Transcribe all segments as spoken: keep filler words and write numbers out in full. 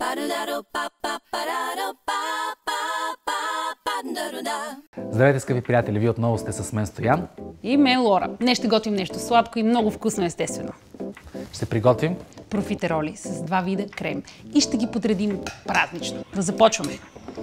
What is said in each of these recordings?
Здравейте, скъпи приятели! Вие отново сте с мен Стоян. И мен Лора. Днес ще готвим нещо сладко и много вкусно, естествено. Ще приготвим профитероли с два вида крем. И ще ги подредим празнично. Да започваме.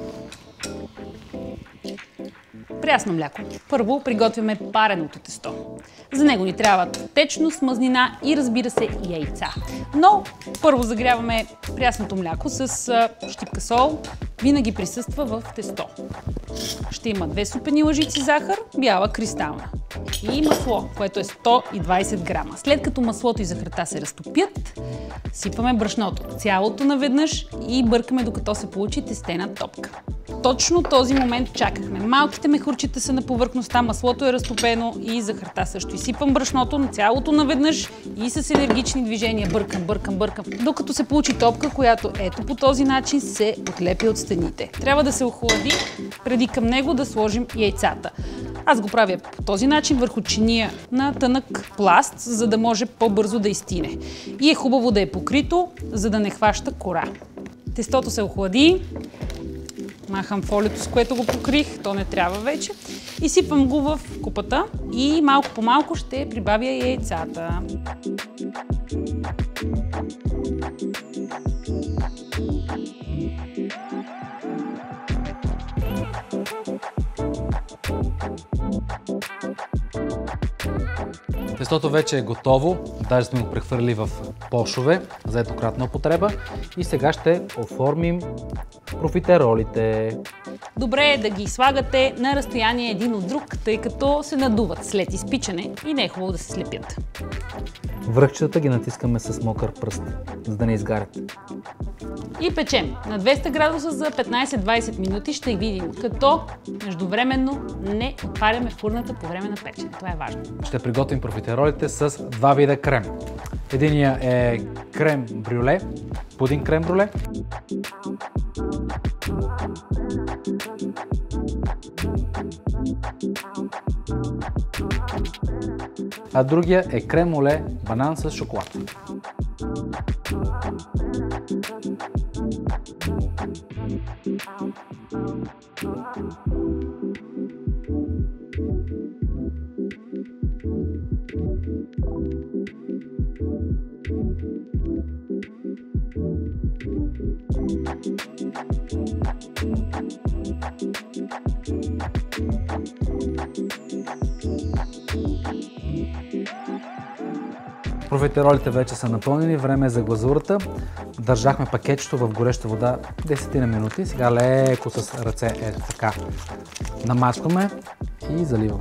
Прясно мляко. Първо приготвяме пареното тесто. За него ни трябват течност, мазнина и, разбира се, яйца. Но първо загряваме прясното мляко с щипка сол. Винаги присъства в тесто. Ще има две супени лъжици захар, бяла кристална. И масло, което е сто и двадесет грама. След като маслото и захарта се разтопят, сипваме брашното цялото наведнъж и бъркаме, докато се получи тестена топка. Точно този момент чакахме. Малките мехурчета са на повърхността, маслото е разтопено и захарта също. Изсипвам брашното на цялото наведнъж и с енергични движения бъркам, бъркам, бъркам, докато се получи топка, която ето по този начин се отлепи от стените. Трябва да се охлади, преди към него да сложим яйцата. Аз го правя по този начин върху чиния на тънък пласт, за да може по-бързо да изстине. И е хубаво да е покрито, за да не хваща кора. Тестото се охлади. Махам фолиото, с което го покрих, то не трябва вече. И сипвам го в купата и малко по малко ще прибавя яйцата. Тестото вече е готово, даже сме го прехвърли в пошове за еднократна употреба и сега ще оформим профитеролите. Добре е да ги слагате на разстояние един от друг, тъй като се надуват след изпичане и не е хубаво да се слепят. Връхчетата ги натискаме с мокър пръст, за да не изгарят. И печем на двеста градуса за петнадесет-двадесет минути, ще видим, като междувременно не отваряме фурната по време на печене. Това е важно. Ще приготвим профитеролите с два вида крем. Единия е крем брюле, пудинг крем брюле. А другия е крем оле банан с шоколад. Профитеролите вече са напълнени, време е за глазурата. Държахме пакетчето в гореща вода десет на минути. Сега леко с ръце е така намачваме и заливаме.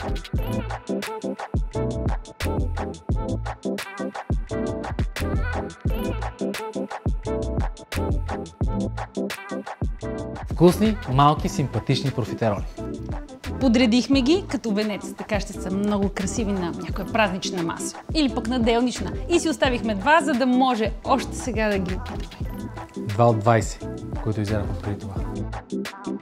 Вкусни, малки, симпатични профитероли. Подредихме ги като венец, така ще са много красиви на някоя празнична маса. Или пък на делнична. И си оставихме два, за да може още сега да ги опитаме. Два от двадесет, които изядахме преди това.